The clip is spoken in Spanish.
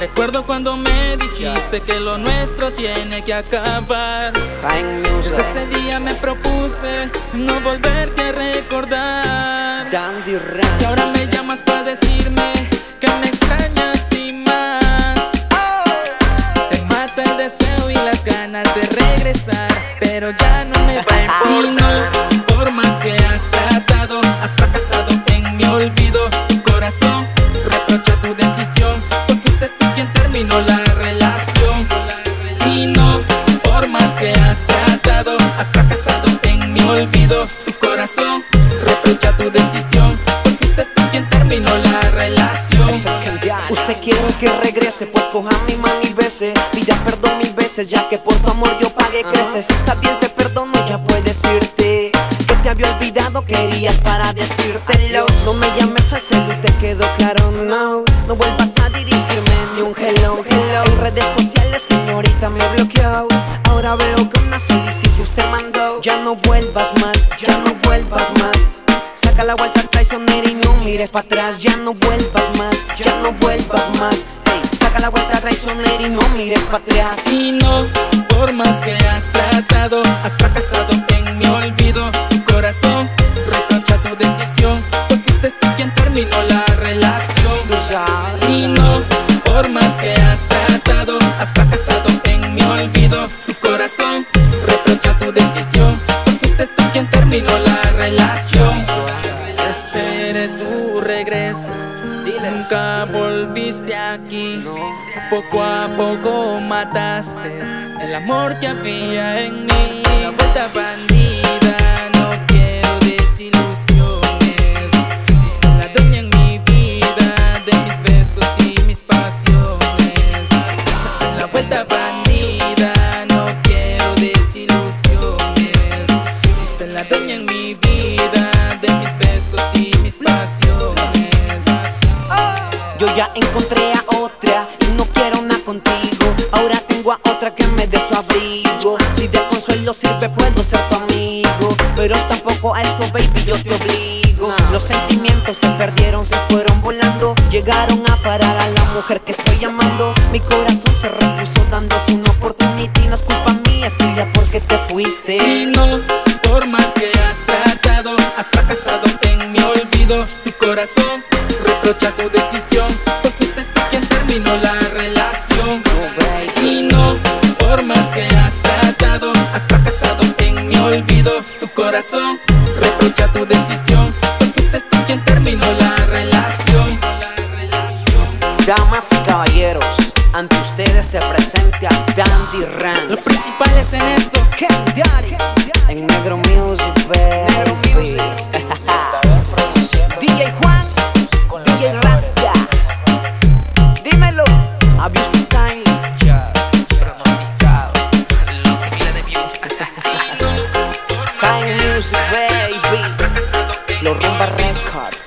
Recuerdo cuando me dijiste que lo nuestro tiene que acabar. Desde ese día me propuse no volverte a recordar. Y ahora me llamas para decirme que me extrañas y más. Te mata el deseo y las ganas de regresar, pero ya no me va a importar. Y no, por más que has tratado, has fracasado en mi olvido. Tu corazón reprocha tu decisión, porque fuiste tú quien terminó la relación. Y no, por más que has tratado, has fracasado en mi olvido. Tu corazón reprocha tu decisión, porque fuiste tú quien terminó la relación. Usted quiere que regrese, pues coja mi mano y bese. Pida perdón 1000 veces, ya que por tu amor yo pagué creces. Está bien, te perdono, ya puedes irte, que te había olvidado, querías para decírtelo. No me llames al celu, te quedó claro, no. No vuelvas a dirigirme ni un hello, hello. En redes sociales, señorita, me bloqueó. Ahora veo que una solicitud usted mandó. Ya no vuelvas más, ya no vuelvas más. Saca la vuelta traicionera y no mires para atrás. Ya no vuelvas más, ya no vuelvas más. Hey, saca la vuelta traicionera y no mires para atrás. Y no, por más que has tratado, has fracasado en mi olvido. Tu corazón reprocha tu decisión, porque fuiste tú quien terminó la relación. Y no, por más que has tratado, has fracasado en mi olvido. Tu corazón reprocha tu decisión, porque fuiste tú quien terminó la relación. Esperé tu regreso, nunca volviste aquí. Poco a poco mataste el amor que había en mí. La vuelta bandida, no quiero desilusiones. Fuiste la dueña en mi vida de mis besos y mis pasiones. La vuelta bandida, no quiero desilusiones. Fuiste la dueña en mi vida de mis besos y mis pasiones. Yo ya encontré a otra y no quiero nada contigo. Ahora tengo a otra que me dé su abrigo. Si de consuelo sirve puedo ser tu amigo, pero tampoco a eso, baby, yo te obligo. Los sentimientos se perdieron, se fueron volando. Llegaron a parar a la mujer que estoy amando. Mi corazón se repuso dándose una oportunidad. No es culpa mía, es tuya porque te fuiste. Y no, por más que has tratado, has fracasado en mi olvido. Tu corazón reprocha tu decisión, porque fuiste tú quien terminó la relación. Y no, por más que has tratado, has fracasado en mi olvido. Tu corazón reprocha tu decisión, porque fuiste tú quien terminó la relación. Damas y caballeros, ante ustedes se presenta Dandy Ranch. Lo principal es en esto, en Negro Music, baby. DJ Juan, DJ Rasta. Dímelo, Abuse Style. pronosticado, los miles de views. High Music, baby. Los Rumba Records.